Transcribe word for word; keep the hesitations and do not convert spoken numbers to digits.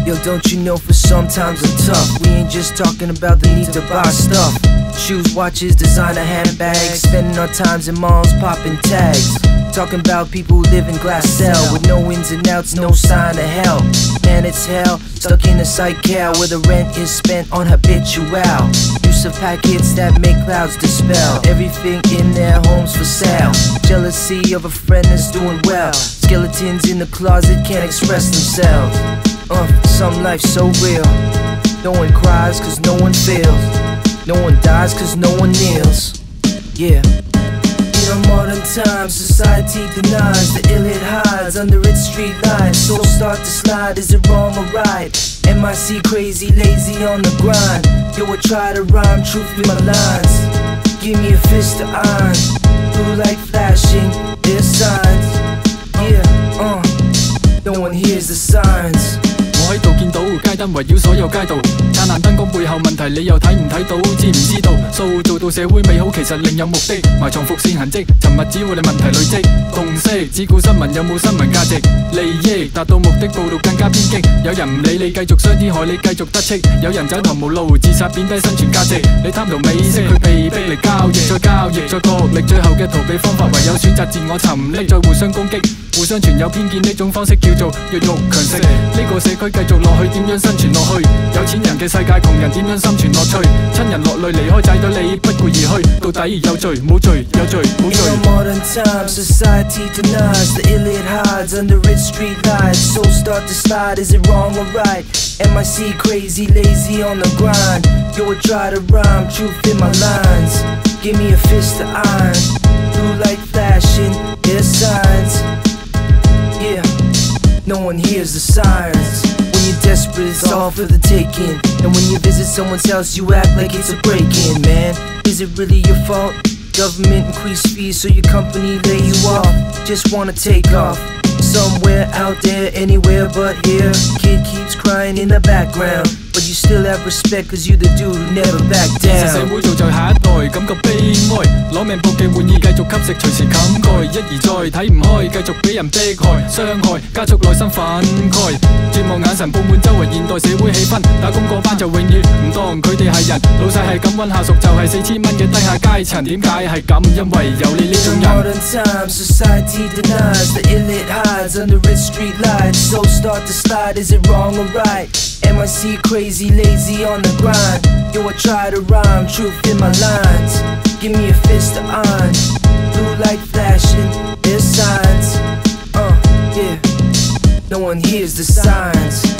Yo, don't you know for sometimes I'm tough. We ain't just talking about the need to buy stuff. Shoes, watches, designer handbags, spending our times in malls popping tags. Talking about people who live in glass cell with no ins and outs, no sign of hell. Man, it's hell, stuck in a psych-cal where the rent is spent on habitual use of packets that make clouds dispel. Everything in their homes for sale. Jealousy of a friend that's doing well. Skeletons in the closet can't express themselves. Uh, some life's so real. No one cries cause no one feels. No one dies cause no one kneels. Yeah. In our modern times, society denies the ill it hides under its street lights. Souls start to slide, is it wrong or right? M I C crazy, lazy on the grind. Yo, I try to rhyme truth in my lines. Give me a fist to iron. Blue light flashing, there's signs. Yeah, uh, no one hears the signs. 我喺度見到街燈圍繞所有街道，燦爛燈光背後問題你又睇唔睇到？知唔知道？塑造到社會美好其實另有目的，埋藏伏線痕跡，尋日只會令問題累積。共識只顧新聞有冇新聞價值，利益達到目的報導更加偏激。有人唔理你繼續傷天害理繼續得戚，有人走投無路自殺貶低生存價值。你貪圖美色佢被逼嚟交易，再交易再角力，最後嘅逃避方法唯有選擇自我沉溺，再互相攻擊。互相存有偏見呢種方式叫做弱肉強食。呢個社區繼續落去點樣生存落去？有錢人嘅世界窮人點樣生存樂趣？親人落淚離開仔女你不顧而去，到底有罪冇罪有罪冇罪。 In our modern times, society denies the ill it hides under its street lights. Souls start to slide, is it wrong or right? M I C crazy, lazy on the grind. Yo, I try to rhyme truth in my lines. Give me a fist to iron. Blue light flashing, there's signs. Yeah, no one hears the sirens. When you're desperate, it's all for the taking. And when you visit someone's house, you act like it's a break-in. Man, is it really your fault? Government increase fees so your company lay you off. Just wanna take off somewhere out there, anywhere but here. Kid keeps crying in the background, but you still have respect cause you the dude who never back down. 社會造就下一代感覺悲哀，攞命搏嘅玩意繼續吸食，隨時冚蓋，一而再睇唔開，繼續俾人迫害傷害，加速內心憤慨，絕望眼神佈滿周圍現代社會氣氛，打工嗰班就永遠唔當佢哋係人，老細係咁揾下屬就係四千蚊嘅低下階層，點解係咁？因為有你呢種人。 Modern times, society denies the ill it hides under its street lights. Souls start to slide, is it wrong or right? M I C crazy, lazy on the grind. Yo, I try to rhyme truth in my lines. Give me a fist to iron. Blue light flashing, there's signs. Uh, yeah. No one hears the signs.